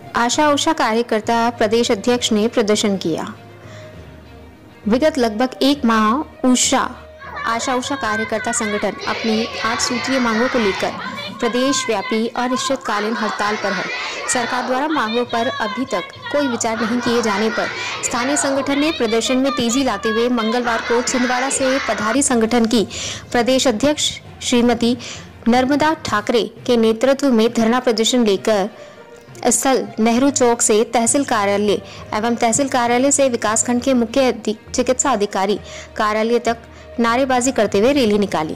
आशा उषा कार्यकर्ता प्रदेश अध्यक्ष ने प्रदर्शन किया। विगत लगभग एक माह आशा उषा कार्यकर्ता संगठन अपनी 8 सूत्रीय मांगों को लेकर प्रदेश व्यापी अनिश्चितकालीन हड़ताल पर है। सरकार द्वारा मांगों पर अभी तक कोई विचार नहीं किए जाने पर स्थानीय संगठन ने प्रदर्शन में तेजी लाते हुए मंगलवार को छिंदवाड़ा से पधारी संगठन की प्रदेश अध्यक्ष श्रीमती नर्मदा ठाकरे के नेतृत्व में धरना प्रदर्शन लेकर स्थल नेहरू चौक से तहसील कार्यालय एवं तहसील कार्यालय से विकासखंड के मुख्य चिकित्सा अधिकारी कार्यालय तक नारेबाजी करते हुए रैली निकाली।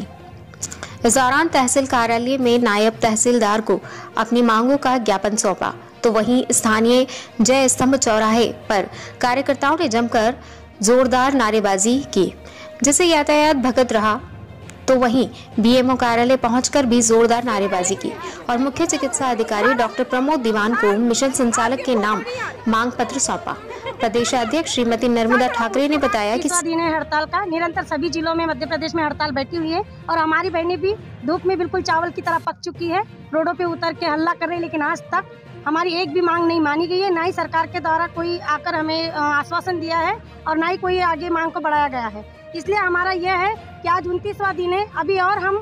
इस दौरान तहसील कार्यालय में नायब तहसीलदार को अपनी मांगों का ज्ञापन सौंपा, तो वहीं स्थानीय जय स्तंभ चौराहे पर कार्यकर्ताओं ने जमकर जोरदार नारेबाजी की, जिससे यातायात भगत रहा। तो वहीं बीएमओ कार्यालय पहुंचकर भी जोरदार नारेबाजी की और मुख्य चिकित्सा अधिकारी डॉक्टर प्रमोद दीवान को मिशन संचालक के नाम मांग पत्र सौंपा। प्रदेश अध्यक्ष श्रीमती नर्मदा ठाकरे ने बताया कि दिन है हड़ताल का, निरंतर सभी जिलों में मध्य प्रदेश में हड़ताल बैठी हुई है और हमारी बहनें भी धूप में बिल्कुल चावल की तरह पक चुकी है। रोडों पे उतर के हल्ला कर रही है, लेकिन आज तक हमारी एक भी मांग नहीं मानी गई है। ना ही सरकार के द्वारा कोई आकर हमें आश्वासन दिया है और ना ही कोई आगे मांग को बढ़ाया गया है। इसलिए हमारा यह है कि आज 29वां दिन है अभी और हम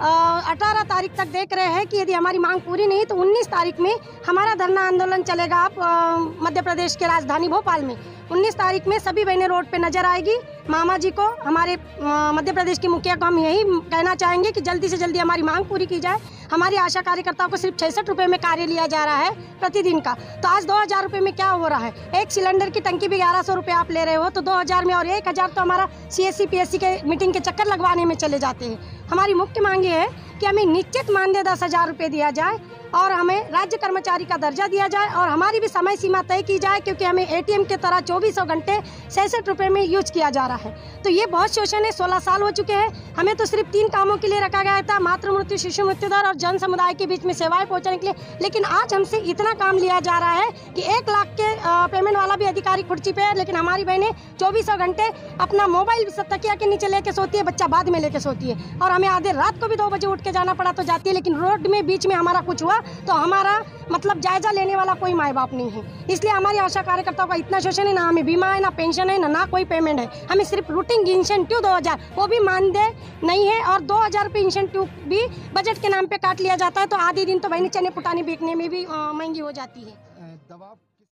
18 तारीख तक देख रहे हैं कि यदि हमारी मांग पूरी नहीं तो 19 तारीख में हमारा धरना आंदोलन चलेगा। आप मध्य प्रदेश के राजधानी भोपाल में 19 तारीख में सभी बहनें रोड पे नजर आएगी। मामा जी को, हमारे मध्य प्रदेश के मुखिया को हम यही कहना चाहेंगे कि जल्दी से जल्दी हमारी मांग पूरी की जाए। हमारी आशा कार्यकर्ताओं को सिर्फ 66 रुपये में कार्य लिया जा रहा है प्रतिदिन का, तो आज 2000 रुपये में क्या हो रहा है। एक सिलेंडर की टंकी भी 1100 रुपये आप ले रहे हो, तो 2000 में और 1000 तो हमारा CSC PSC के मीटिंग के चक्कर लगवाने में चले जाते हैं। हमारी मुख्य मांग ये है कि हमें निश्चित मानदेय 10,000 रुपये दिया जाए और हमें राज्य कर्मचारी का दर्जा दिया जाए और हमारी भी समय सीमा तय की जाए, क्योंकि हमें ATM के तरह 2400 घंटे 66 रुपये में यूज किया जा रहा है। तो ये बहुत शोषण है। 16 साल हो चुके हैं। हमें तो सिर्फ 3 कामों के लिए रखा गया था, मातृ मृत्यु, शिशु मृत्यु दर और जन समुदाय के बीच में सेवाएं पहुंचाने के लिए, लेकिन आज हमसे इतना काम लिया जा रहा है कि 1 लाख के पेमेंट वाला भी अधिकारी कुर्सी पे है, लेकिन हमारी बहनें 2400 घंटे अपना मोबाइल तकिया के नीचे लेके सोती है, बच्चा बाद में लेके सोती है और हमें आधे रात को भी 2 बजे उठ के जाना पड़ा तो जाती है। लेकिन रोड में बीच में हमारा कुछ हुआ तो हमारा मतलब जायजा लेने वाला कोई माँ बाप नहीं है। इसलिए हमारी आशा कार्यकर्ताओं का इतना शोषण है, ना हमें बीमा है, ना पेंशन है, ना कोई पेमेंट है। हमें सिर्फ रूटीन इंसेंटिव 2000 वो भी मानदेय नहीं है और 2000 रुपये इंसेंटिव भी बजट के नाम पे काट लिया जाता है। तो आधे दिन तो बहनी चने पुटानी बेचने में भी महंगी हो जाती है।